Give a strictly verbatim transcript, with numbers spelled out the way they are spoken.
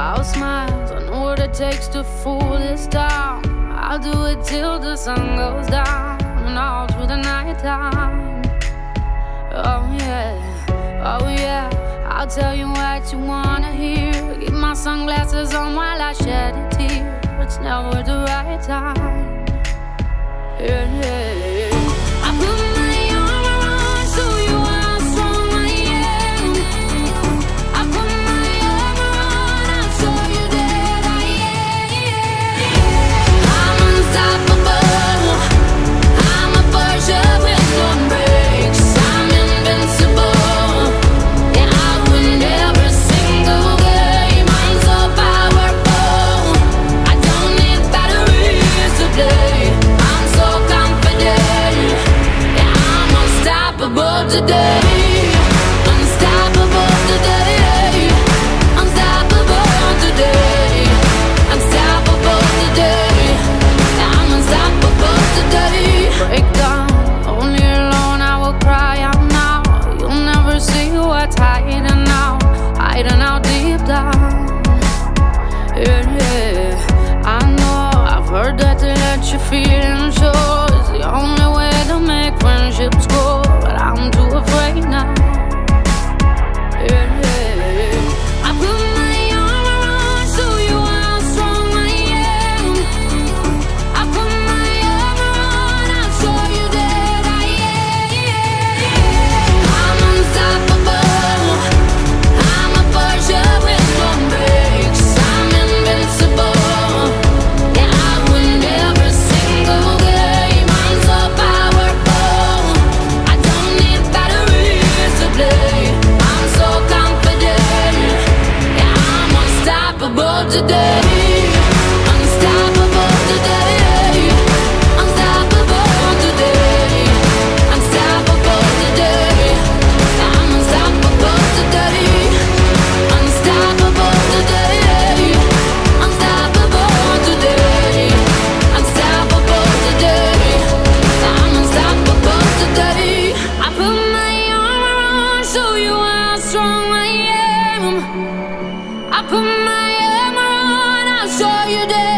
I'll smile, I know what it takes to fool this town. I'll do it till the sun goes down and all through the night time. Oh yeah, oh yeah, I'll tell you what you wanna hear. Keep my sunglasses on while I shed a tear. It's never the right time. Yeah, yeah, yeah. I put my arm around, show you how strong I am. I put my arm around, I'll show you that I am. I'm unstoppable, I'm a Porsche with no brakes. I'm invincible, yeah, I win every single game. I'm so powerful, I don't need batteries to play. I'm so confident, yeah, I'm unstoppable today. Unstoppable today, unstoppable today, unstoppable today, yeah, I'm unstoppable today. Break down, only alone I will cry out now. You'll never see what's hiding out, hiding out deep down. Yeah, yeah, I know, I've heard that to let you feel and show is the only way to make friendships grow, but I'm too afraid now. Yeah, yeah, I put my arm around, show you how strong I am. I put my arm around, I'll show you that I am. I'm unstoppable, I'm a Porsche with no brakes. I'm invincible, yeah, I win every single game. I'm so powerful, I don't need batteries to play. I'm so confident, yeah, I'm unstoppable today. Unstoppable today, unstoppable today, unstoppable today, yeah, I'm unstoppable today. Unstoppable today, unstoppable today, unstoppable today, yeah, I'm unstoppable today. I put my arm around, show you how strong I am. I put my arm around, I'll show you that